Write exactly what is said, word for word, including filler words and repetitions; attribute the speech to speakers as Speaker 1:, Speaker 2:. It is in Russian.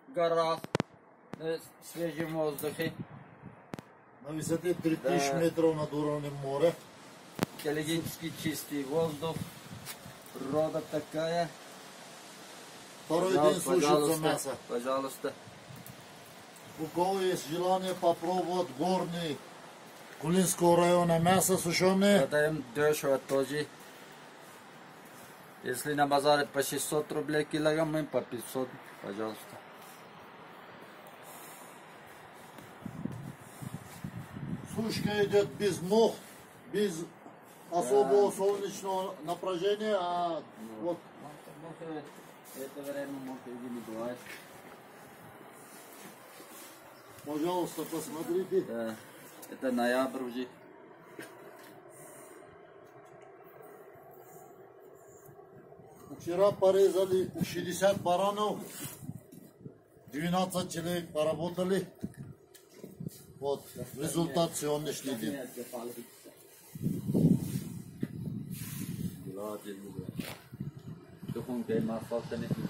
Speaker 1: горах, на свежем воздухе.
Speaker 2: На высоте три тысячи метров над уровнем моря.
Speaker 1: Экологически чистый воздух, природа такая.
Speaker 2: Второй день слушается мясо.
Speaker 1: Пожалуйста.
Speaker 2: У кого есть желание попробовать горный Кулинского района мясо сушеное?
Speaker 1: Продаем дешево тоже. Если на базаре по шестьсот рублей килограмм, мы по пятьсот, пожалуйста.
Speaker 2: Сушка идет без мох, без особого солнечного напряжения, а
Speaker 1: Ну,
Speaker 2: вот
Speaker 1: это время может и не бывает.
Speaker 2: Пожалуйста, посмотрите.
Speaker 1: Да, это ноябрь уже.
Speaker 2: Вчера порезали шестьдесят баранов, двенадцать человек поработали. Вот результат сегодняшний день.
Speaker 1: Духом